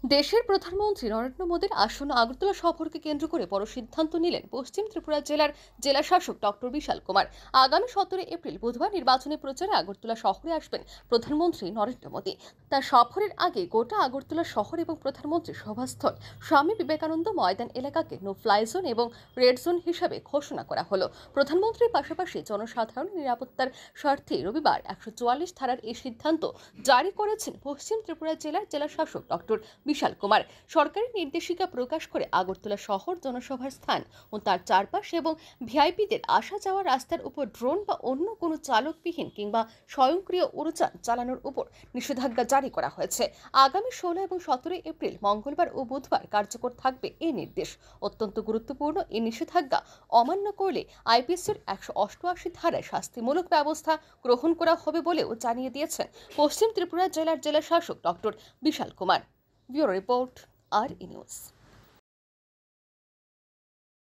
দেশের প্রধানমন্ত্রী নরেন্দ্র মোদীর আসন্ন আগরতলা সফরকে কেন্দ্র করে বড় সিদ্ধান্ত নিলেন পশ্চিম ত্রিপুরা জেলার জেলাশাসক ডক্টর বিশাল কুমার। আগামী 17 এপ্রিল বুধবার নির্বাচনী প্রচারে আগরতলা শহরে আসবেন প্রধানমন্ত্রী নরেন্দ্র মোদী। তার সফরের আগে গোটা আগরতলা শহর এবং প্রধানমন্ত্রীর সভাস্থল স্বামী বিবেকানন্দ ময়দান এলাকাকে নো ফ্লাই জোন এবং রেড জোন হিসাবে ঘোষণা করা হলো। প্রধানমন্ত্রীর পাশাপাশি জনসাধারণ নিরাপত্তার স্বার্থে রবিবার 144 ধারার এই সিদ্ধান্ত জারি করেছেন পশ্চিম ত্রিপুরা জেলার জেলাশাসক ডক্টর বিশাল কুমার। সরকারি নির্দেশিকা প্রকাশ করে আগরতলা শহর জনসভার স্থান ও তার চারপাশ এবং ভিআইপিদের আসা যাওয়া রাস্তার উপর ড্রোন বা অন্য কোনো চালকবিহীন কিংবা স্বয়ংক্রিয় উড়োযান চালানোর উপর নিষেধাজ্ঞা জারি করা হয়েছে। আগামী 16 এবং 17 এপ্রিল মঙ্গলবার ও বুধবার কার্যকর থাকবে এই নির্দেশ। অত্যন্ত গুরুত্বপূর্ণ এই নিষেধাজ্ঞা অমান্য করলে আইপিসির 188 ধারায় শাস্তিমূলক ব্যবস্থা গ্রহণ করা হবে বলেও জানিয়ে দিয়েছেন পশ্চিম ত্রিপুরা জেলার জেলাশাসক doctor Bishal Kumar. Bureau report, আর ই নিউজ।